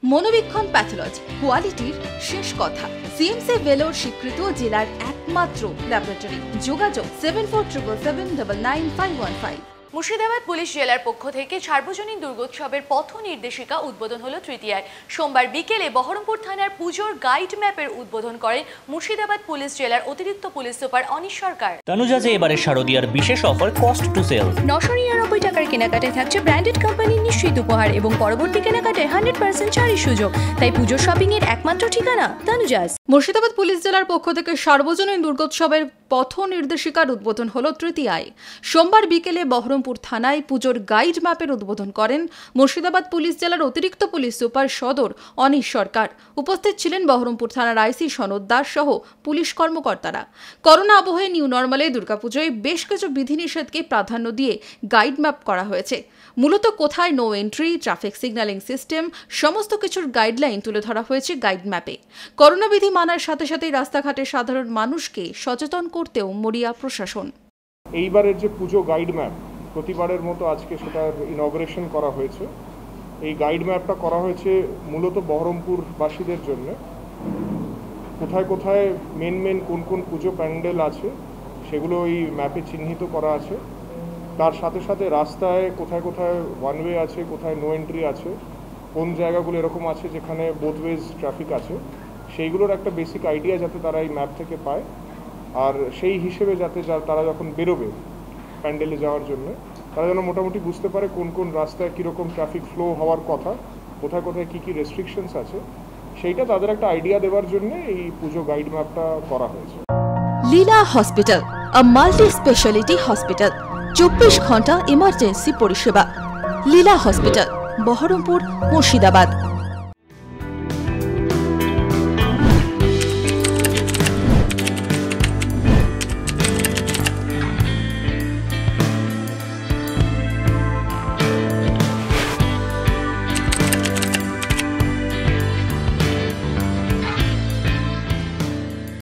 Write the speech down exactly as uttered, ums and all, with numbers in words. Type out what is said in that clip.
মনোবীক্ষণ pathology কোয়ালিটির শেষ কথা। সিএমসি ভেলোর স্বীকৃত জেলার একমাত্র ল্যাবরেটরি। যোগাযোগ seven four triple seven double nine five one five. Murshidabad police জেলার পক্ষ থেকে সার্বজনীন দুর্গোৎসবের পথ নির্দেশিকা উদ্বোধন হলো তৃতীয়ায়। সোমবার বিকেলে বহরমপুর থানার পুজোর গাইড ম্যাপের উদ্বোধন করেন মুর্শিদাবাদ পুলিশ জেলার অতিরিক্ত পুলিশ সুপার অনিশ সরকার। তানুজাজে এবারে শারদীয়ার বিশেষ অফার কস্ট টু সেল। নশো নিরানব্বই টাকার কেনাকাটায় থাকছে ব্র্যান্ডেড কোম্পানির নিশ্চিত উপহার এবং পরবর্তী কেনাকাটায় হান্ড্রেড পার্সেন্ট ছাড়ের সুযোগ। তাই পুজোর শপিং এর একমাত্র ঠিকানা তানুজাজ। মুর্শিদাবাদ পুলিশ জেলার পক্ষ থেকে সার্বজনীন দুর্গোৎসবের পথ নির্দেশিকার উদ্বোধন হলো তৃতীয়ায়। সোমবার বিকেলে বহরমপুর থানায় পুজোর গাইড ম্যাপের উদ্বোধন করেন মুর্শিদাবাদ পুলিশ জেলার অতিরিক্ত পুলিশ সুপার সদর অনিশ সরকার। উপস্থিত ছিলেন বহরমপুর থানার আইসি সনদ দাস সহ পুলিশ কর্মকর্তারা। করোনা আবহে নিউ নর্মালে দুর্গাপুজোয় বেশ কিছু বিধিনিষেধকে প্রাধান্য দিয়ে গাইড ম্যাপ করা হয়েছে। মূলত কোথায় no entry, traffic signalling system সমস্ত কিছুর গাইডলাইন তুলে ধরা হয়েছে গাইড ম্যাপে। করোনা বিধি মানার সাথে সাথেই রাস্তাঘাটে সাধারণ মানুষকে সচেতন করতেও মরিয়া প্রশাসন। এইবারের যে পুজো গাইড ম্যাপ প্রতিবারের মতো আজকে সেটার ইনগ্রেশন করা হয়েছে। এই গাইড ম্যাপটা করা হয়েছে মূলত বহরমপুরবাসীদের জন্য। কোথায় কোথায় মেন মেন কোন কোন পুজো প্যান্ডেল আছে সেগুলো এই ম্যাপে চিহ্নিত করা আছে। তার সাথে সাথে রাস্তায় কোথায় কোথায় ওয়ান ওয়ে আছে, কোথায় নো এন্ট্রি আছে, কোন জায়গাগুলো এরকম আছে যেখানে বোথ ওয়েজ ট্রাফিক আছে, সেইগুলোর একটা বেসিক আইডিয়া যাতে তারা এই ম্যাপ থেকে পায়। আর সেই হিসেবে যাতে তারা যখন বেরোবে প্যান্ডেলে যাওয়ার জন্য তারা যেন মোটামুটি বুঝতে পারে কোন কোন রাস্তায় কীরকম ট্রাফিক ফ্লো হওয়ার কথা, কোথায় কোথায় কী কী রেস্ট্রিকশনস আছে, সেইটা তাদের একটা আইডিয়া দেওয়ার জন্য এই পুজো গাইড ম্যাপটা করা হয়েছে। Leela hospital, a multi speciality hospital, চব্বিশ ঘন্টা ইমার্জেন্সি পরিষেবা। লীলা হসপিটাল, বহরমপুর, মুর্শিদাবাদ।